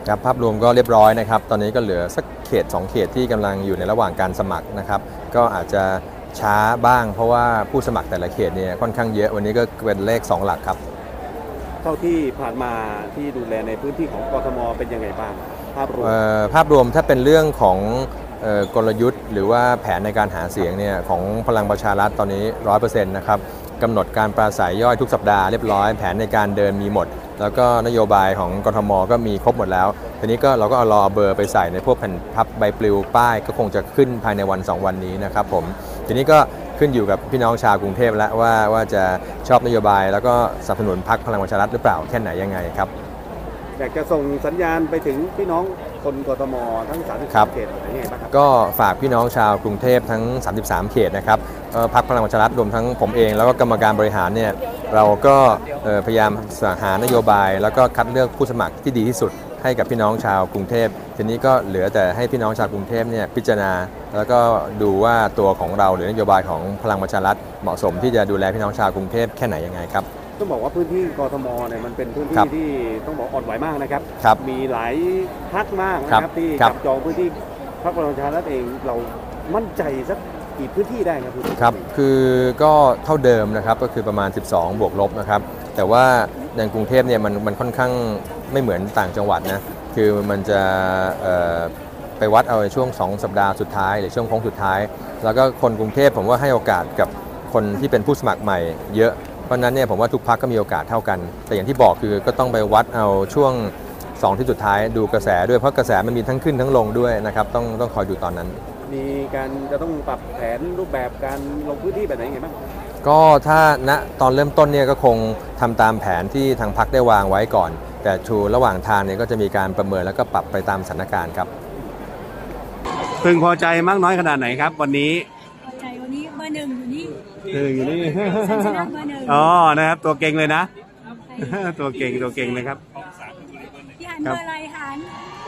ครับภาพรวมก็เรียบร้อยนะครับตอนนี้ก็เหลือสักเขต2เขตที่กำลังอยู่ในระหว่างการสมัครนะครับก็อาจจะช้าบ้างเพราะว่าผู้สมัครแต่ละเขตเนี่ยค่อนข้างเยอะวันนี้ก็เป็นเลข2หลักครับเท่าที่ผ่านมาที่ดูแลในพื้นที่ของกทมเป็นยังไงบ้างภาพรวมถ้าเป็นเรื่องของกลยุทธ์หรือว่าแผนในการหาเสียงเนี่ยของพลังประชารัฐตอนนี้ 100% นะครับกำหนดการปราศัยย่อยทุกสัปดาห์เรียบร้อยแผนในการเดินมีหมดแล้วก็นโยบายของกทมก็มีครบหมดแล้วทีนี้ก็เราก็เอารอเบอร์ไปใส่ในพวกแผ่นพับใบปลิวป้ายก็คงจะขึ้นภายในวัน2วันนี้นะครับผมทีนี้ก็ขึ้นอยู่กับพี่น้องชาวกรุงเทพแล้วว่าจะชอบนโยบายแล้วก็สนับสนุนพรรคพลังประชารัฐหรือเปล่าแค่ไหนยังไงครับอยากจะส่งสัญญาณไปถึงพี่น้องคนกทมทั้ง33เขตยังไงบ้างครับก็ฝากพี่น้องชาวกรุงเทพทั้ง33เขตนะครับพรรคพลังประชารัฐรวมทั้งผมเองแล้วก็กรรมการบริหารเนี่ยเราก็พยายามหานโยบายแล้วก็คัดเลือกผู้สมัครที่ดีที่สุดให้กับพี่น้องชาวกรุงเทพทีนี้ก็เหลือแต่ให้พี่น้องชาวกรุงเทพเนี่ยพิจารณาแล้วก็ดูว่าตัวของเราหรือนโยบายของพลังประชารัฐเหมาะสมที่จะดูแลพี่น้องชาวกรุงเทพแค่ไหนยังไงครับต้องบอกว่าพื้นที่กทมเนี่ยมันเป็นพื้นที่ที่ต้องบอกอ่อนไหวมากนะครับมีหลายพรรคมากนะครับที่จับจองพื้นที่พรรคพลังประชารัฐเองเรามั่นใจสักกี่พื้นที่ได้ครับคือก็เท่าเดิมนะครับก็คือประมาณ12บวกลบนะครับแต่ว่าในกรุงเทพเนี่ยมันค่อนข้างไม่เหมือนต่างจังหวัดนะคือมันจะไปวัดเอาในช่วง2สัปดาห์สุดท้ายหรือช่วงโค้งสุดท้ายแล้วก็คนกรุงเทพผมว่าให้โอกาสกับคนที่เป็นผู้สมัครใหม่เยอะเพราะนั้นเนี่ยผมว่าทุกพรรคก็มีโอกาสเท่ากันแต่อย่างที่บอกคือก็ต้องไปวัดเอาช่วง2ที่สุดท้ายดูกระแสด้วยเพราะกระแสมันมีทั้งขึ้นทั้งลงด้วยนะครับต้องคอยดูตอนนั้นมีการจะต้องปรับแผนรูปแบบการลงพื้นที่แบบไหนไงบ้างก็ถ้าณตอนเริ่มต้นเนี่ยก็คงทำตามแผนที่ทางพรรคได้วางไว้ก่อนแต่ระหว่างทางเนี่ยก็จะมีการประเมินแล้วก็ปรับไปตามสถานการณ์ครับพึงพอใจมากน้อยขนาดไหนครับวันนี้พอใจวันนี้เบอร์1อยู่นี่อยู่นี่ชนะเบอร์1 อ๋อนะครับตัวเก่งเลยนะตัวเก่งนะครับพี่หันเบอร์อะไรหัน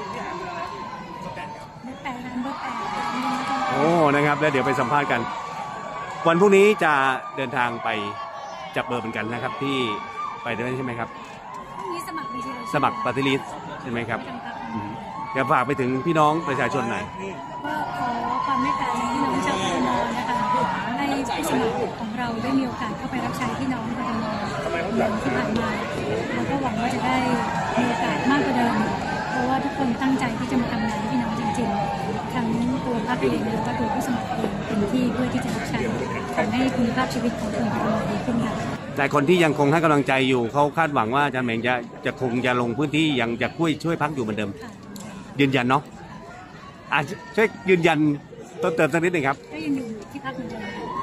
เบอร์8โอ้นะครับแล้วเดี๋ยวไปสัมภาษณ์กันวันพรุ่งนี้จะเดินทางไปจับเบอร์เหมือนกันนะครับที่ไปด้วยใช่ไหมครับพรุ่งนี้สมัครปฏิริษีใช่ไหมครับอยากฝากไปถึงพี่น้องประชาชนหน่อยก็ขอความเมตตาพี่น้องชาวกทมนะคะให้ผู้สมัครของเราได้มีโอกาสเข้าไปรับใช้พี่น้องกทมอย่างที่ผ่านมาแล้วก็หวังว่าจะได้มีโอกาสมากกว่าเดิมเพราะว่าทุกคนตั้งใจที่จะมาทำงานให้พี่น้องจริงๆทั้งตัวพรรคเองแล้วก็ตัวผู้สมัครเองเต็มที่เพื่อที่จะรับใช้ทำให้คุณภาพชีวิตของคนกทมดีขึ้นค่ะแต่คนที่ยังคงให้กำลังใจอยู่เขาคาดหวังว่าอาจารย์เหม่งจะคงจะลงพื้นที่ยังจะช่วยพรรคอยู่เหมือนเดิมยืนยันเนาะช่วยยืนยันต้นเติมสักนิดหนึ่งครับก็ยังอยู่ที่พรรคเหมือนเดิ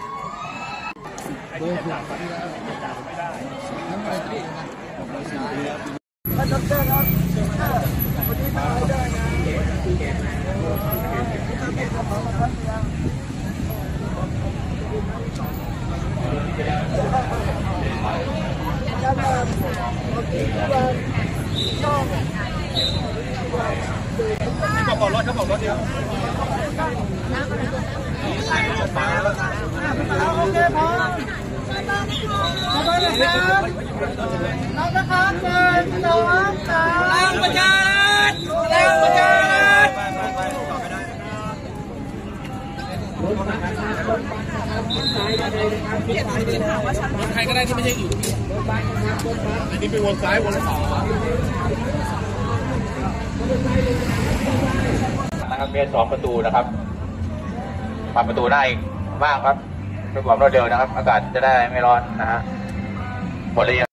เขาบอกรถเดียวโอเคพอขอบคุณนะครับน้องนะครับเชิญน้องสาวพลังประชารัฐใครก็ได้ที่ไม่ใช่อยู่อันนี้เป็นวนซ้ายวนขวานะครับเป็น2ประตูนะครับปรับประตูได้มากครับด้วยความรวดเร็วนะครับอากาศจะได้ไม่ร้อนนะฮะหมดเลย